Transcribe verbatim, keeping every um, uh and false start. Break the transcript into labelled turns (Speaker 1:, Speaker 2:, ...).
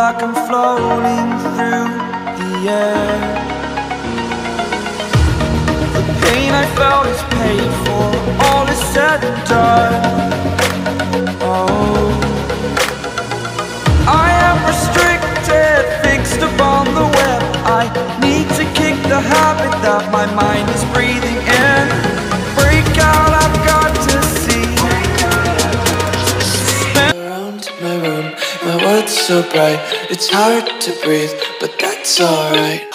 Speaker 1: like I'm floating through the air. The pain I felt is paid for, all is said and done. Oh, I am restricted, fixed upon the web. I need to kick the habit that my mind is breathing in. Break out, I've got to see.
Speaker 2: Around my room, my world's so bright, it's hard to breathe, but that's alright.